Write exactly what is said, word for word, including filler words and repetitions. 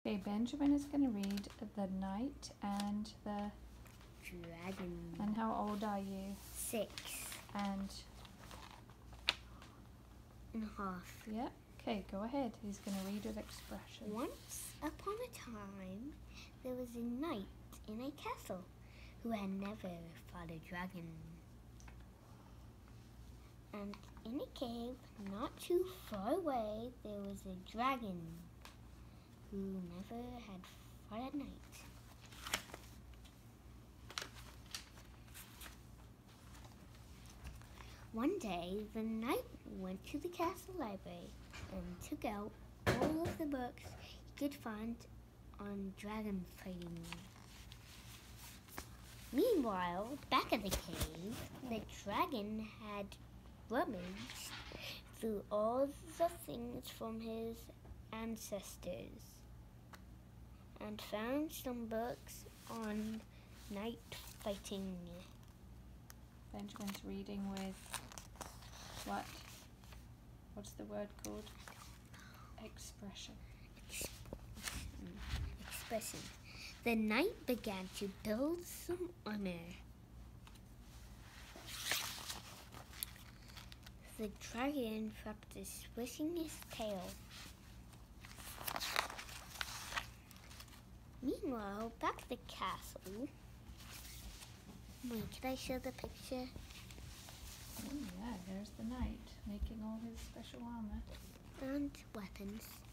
Okay, Benjamin is going to read The Knight and the Dragon. And how old are you? Six And and a half. Yep. Okay, go ahead. He's going to read with expression. Once upon a time, there was a knight in a castle who had never fought a dragon. And in a cave not too far away, there was a dragon who never had fought a knight. One day, the knight went to the castle library and took out all of the books he could find on dragon fighting. Meanwhile, back at the cave, the dragon had rummaged through all the things from his ancestors and found some books on knight fighting. Benjamin's reading with what? What's the word called? Expression. Expression. The knight began to build some armor. The dragon practiced swishing his tail. Meanwhile, back at the castle. Wait, can I show the picture? Oh yeah, there's the knight making all his special armor. And weapons.